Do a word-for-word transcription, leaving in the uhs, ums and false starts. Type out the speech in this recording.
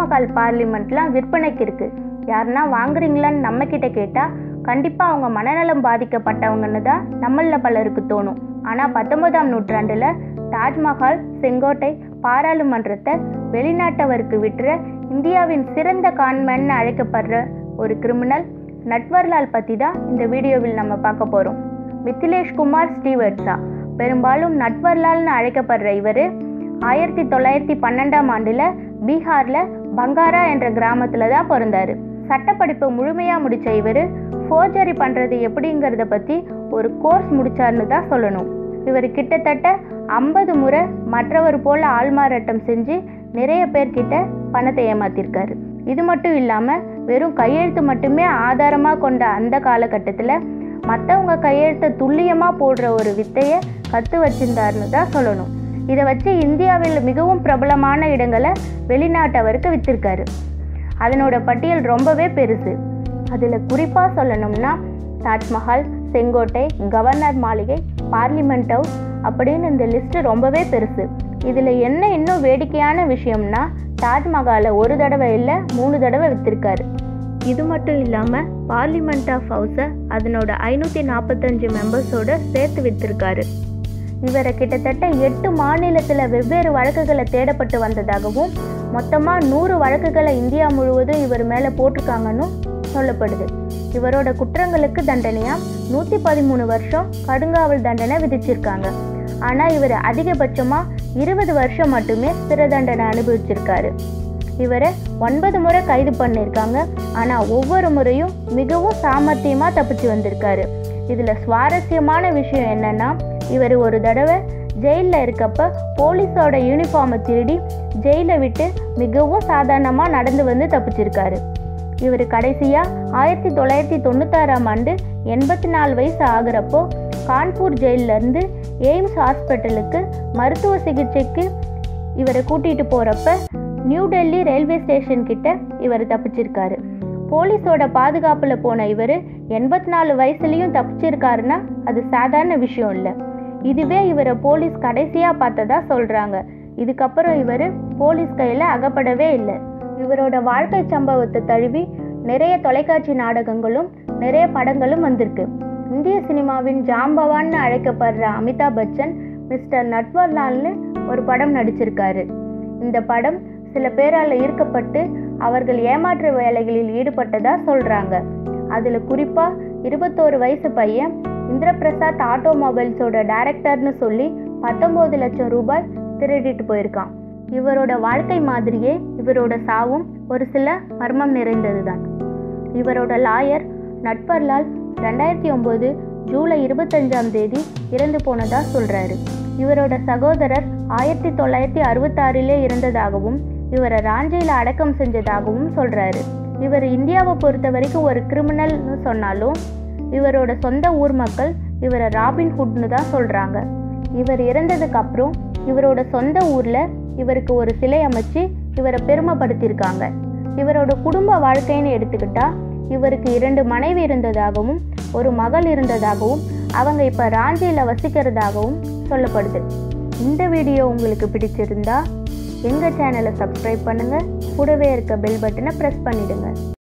தாஜ்மஹால் பார்லிமெண்ட்லாம் விற்பனைக்கு இருக்குது, யாருன்னா வாங்குறீங்களான்னு நம்மக்கிட்ட கேட்டால் கண்டிப்பாக அவங்க மனநலம் பாதிக்கப்பட்டவங்கன்னு தான் நம்மளில் பலருக்கு தோணும். ஆனால் பத்தொன்பதாம் நூற்றாண்டில் தாஜ்மஹால் செங்கோட்டை பாராளுமன்றத்தை வெளிநாட்டவருக்கு விற்ற இந்தியாவின் சிறந்த கான்மேன்னு அழைக்கப்படுற ஒரு கிரிமினல் நட்வர்லால் பற்றி தான் இந்த வீடியோவில் நம்ம பார்க்க போகிறோம். மித்திலேஷ் குமார் ஸ்ரீவத்சா, பெரும்பாலும் நட்வர்லால்னு அழைக்கப்படுற இவர் ஆயிரத்தி தொள்ளாயிரத்தி பன்னெண்டாம் ஆண்டில் பீகாரில் பங்காரா என்ற கிராமத்தில் தான் பிறந்தார். சட்டப்படிப்பை முழுமையாக முடித்த இவர் ஃபோர்ஜரி பண்ணுறது எப்படிங்கிறத பற்றி ஒரு கோர்ஸ் முடித்தார்னு தான் சொல்லணும். இவர் கிட்டத்தட்ட ஐம்பது முறை மற்றவர் போல் ஆள்மாறாட்டம் செஞ்சு நிறைய பேர்கிட்ட பணத்தை ஏமாத்திருக்காரு. இது மட்டும் இல்லாமல் வெறும் கையெழுத்து மட்டுமே ஆதாரமாக கொண்ட அந்த காலகட்டத்தில் மற்றவங்க கையெழுத்தை துல்லியமாக போடுற ஒரு வித்தையை கற்று வச்சிருந்தாருன்னு தான் சொல்லணும். இதை வச்சு இந்தியாவில் மிகவும் பிரபலமான இடங்களை வெளிநாட்டவருக்கு விற்றிருக்காரு. அதனோட பட்டியல் ரொம்பவே பெருசு. அதில் குறிப்பாக சொல்லணும்னா தாஜ்மஹால், செங்கோட்டை, கவர்னர் மாளிகை, பார்லிமெண்ட் ஹவுஸ் அப்படின்னு இந்த லிஸ்ட்டு ரொம்பவே பெருசு. இதில் என்ன இன்னும் வேடிக்கையான விஷயம்னா தாஜ்மஹாலை ஒரு தடவை இல்லை மூணு தடவை விற்றிருக்காரு. இது மட்டும் இல்லாமல் பார்லிமெண்ட் ஆஃப் ஹவுஸை அதனோட ஐநூற்றி நாற்பத்தஞ்சு மெம்பர்ஸோடு சேர்த்து விற்றிருக்காரு. இவரை கிட்டத்தட்ட எட்டு மாநிலத்தில் வெவ்வேறு வழக்குகளை தேடப்பட்டு வந்ததாகவும் மொத்தமாக நூறு வழக்குகளை இந்தியா முழுவதும் இவர் மேலே போட்டிருக்காங்கன்னு சொல்லப்படுது. இவரோட குற்றங்களுக்கு தண்டனையாக நூற்றி பதிமூணு வருஷம் கடுங்காவல் தண்டனை விதிச்சிருக்காங்க. ஆனால் இவர் அதிகபட்சமாக இருபது வருஷம் மட்டுமே சிறை தண்டனை அனுபவிச்சிருக்காரு. இவரை ஒன்பது முறை கைது பண்ணியிருக்காங்க. ஆனால் ஒவ்வொரு முறையும் மிகவும் சாமர்த்தியமாக தப்பிச்சு வந்திருக்காரு. இதில் சுவாரஸ்யமான விஷயம் என்னென்னா, இவர் ஒரு தடவை ஜெயிலில் இருக்கப்ப போலீஸோட யூனிஃபார்மை திருடி ஜெயிலை விட்டு மிகவும் சாதாரணமாக நடந்து வந்து தப்பிச்சிருக்காரு. இவர் கடைசியாக ஆயிரத்தி தொள்ளாயிரத்தி தொண்ணூத்தாறாம் ஆண்டு எண்பத்தி நாலு வயசு ஆகிறப்போ கான்பூர் ஜெயிலிருந்து எய்ம்ஸ் ஹாஸ்பிட்டலுக்கு மருத்துவ சிகிச்சைக்கு இவரை கூட்டிகிட்டு போகிறப்ப நியூ டெல்லி ரயில்வே ஸ்டேஷன் கிட்ட இவர் தப்பிச்சிருக்காரு. போலீஸோட பாதுகாப்பில் போன இவர் எண்பத்தி நாலு வயசுலேயும் தப்பிச்சிருக்காருன்னா அது சாதாரண விஷயம் இல்லை. இதுவே இவரை போலீஸ் கடைசியாக பார்த்ததா சொல்கிறாங்க. இதுக்கப்புறம் இவர் போலீஸ் கையில் அகப்படவே இல்லை. இவரோட வாழ்க்கை சம்பவத்தை தழுவி நிறைய தொலைக்காட்சி நாடகங்களும் நிறைய படங்களும் வந்திருக்கு. இந்திய சினிமாவின் ஜாம்பவான்னு அழைக்கப்படுற அமிதாப் பச்சன் மிஸ்டர் நட்வர்லால்னு ஒரு படம் நடிச்சிருக்காரு. இந்த படம் சில பேரால் ஈர்க்கப்பட்டு அவர்கள் ஏமாற்று வேலைகளில் ஈடுபட்டதா சொல்கிறாங்க. அதில் குறிப்பாக இருபத்தோரு வயசு பையன் இந்திரபிரசாத் ஆட்டோமொபைல்ஸோட டைரக்டர்னு சொல்லி பத்தொம்போது லட்சம் ரூபாய் திருடிட்டு போயிருக்கான். இவரோட வாழ்க்கை மாதிரியே இவரோட சாவும் ஒரு சில மர்மம் நிறைந்தது தான். இவரோட லாயர் நட்வர்லால் ரெண்டாயிரத்தி ஒம்பது ஜூலை இருபத்தஞ்சாம் தேதி இறந்து போனதா சொல்கிறாரு. இவரோட சகோதரர் ஆயிரத்தி தொள்ளாயிரத்தி அறுபத்தாறிலே இருந்ததாகவும் இவரை ராஞ்சியில் அடக்கம் செஞ்சதாகவும் சொல்கிறாரு. இவர் இந்தியாவை பொறுத்த வரைக்கும் ஒரு கிரிமினல்னு சொன்னாலும் இவரோட சொந்த ஊர் மக்கள் இவரை ராபின்ஹுட்னு தான் சொல்கிறாங்க. இவர் இறந்ததுக்கு அப்புறம் இவரோட சொந்த ஊரில் இவருக்கு ஒரு சிலை அமைச்சு இவரை பெருமைப்படுத்தியிருக்காங்க. இவரோட குடும்ப வாழ்க்கைன்னு எடுத்துக்கிட்டால் இவருக்கு இரண்டு மனைவி இருந்ததாகவும் ஒரு மகள் இருந்ததாகவும் அவங்க இப்போ ராஞ்சியில் வசிக்கிறதாகவும் சொல்லப்படுது. இந்த வீடியோ உங்களுக்கு பிடிச்சிருந்தா எங்கள் சேனலை சப்ஸ்கிரைப் பண்ணுங்கள், கூடவே இருக்க பெல் பட்டனை ப்ரெஸ் பண்ணிவிடுங்க.